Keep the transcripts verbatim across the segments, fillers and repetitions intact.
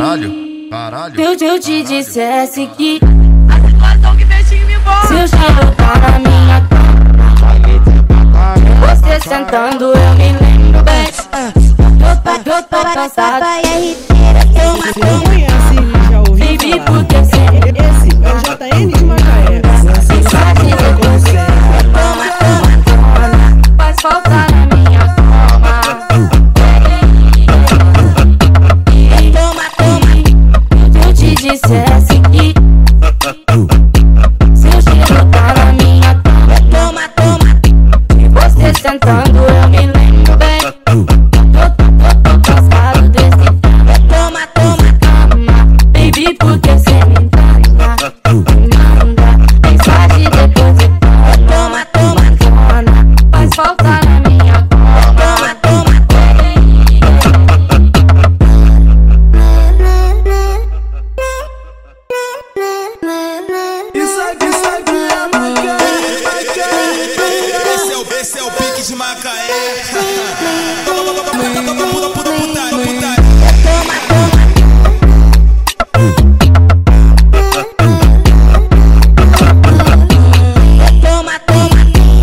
Caralho, caralho. Se eu, se eu te dissesse que a situação que mexe em mim envolve. seu cheiro tá na minha cama, você sentando eu me lembro bem. Eu tô, eu tô cansada e Você não conhece, já ouviu baby, falar? porque você Esse é o J N de Macaé. mensagem de você toma, toma, toma, faz falta na minha cama. Toma, toma. Se eu te dissesse que seu cheiro tá na minha cama, toma, toma, e você sentando eu me lembro bem. Eu tô, eu tô cansado desse toma, toma, toma, baby, porque você me engana, manda mensagem depois de toma, toma, toma, faz falta na minha cama. Toma, toma. Isso aqui, isso aqui é Macaé, Macaé. Esse é o, esse é o pique de Macaé. Puta, puta, putaria, putaria. Toma, toma.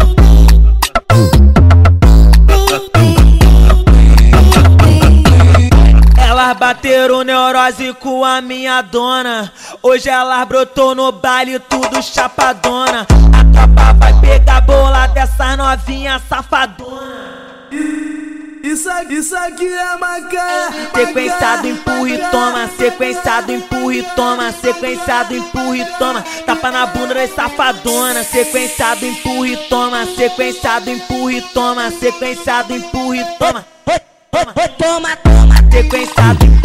Elas bateram neurose com a minha dona. Hoje elas brotou no baile tudo chapadona. A tropa vai pegar bola dessa novinha safadona. Isso aqui, isso aqui é Macaé. Sequenciado, empurra e toma. Sequenciado, empurra e toma. Sequenciado, empurra e toma. Tapa na bunda da safadona. Sequenciado, empurra e toma. Sequenciado, empurra e toma. Sequenciado, empurra e toma. Toma, toma, toma. Sequenciado, empurra.